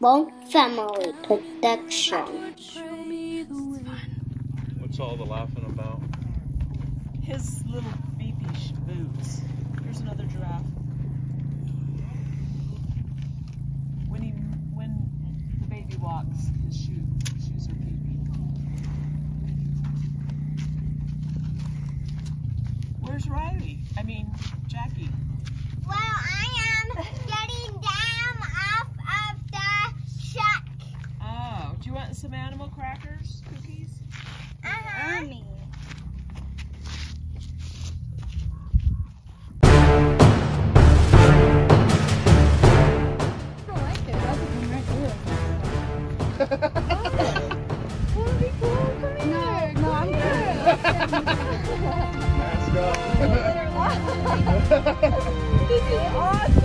Bone family protection. What's all the laughing about? His little beepy boots. Here's another giraffe. When the baby walks, his shoes are beepy. Where's Riley? I mean, Jackie. Well, I am getting down off of the truck. Oh, do you want some animal crackers, cookies? Mommy. Let's go. This is awesome.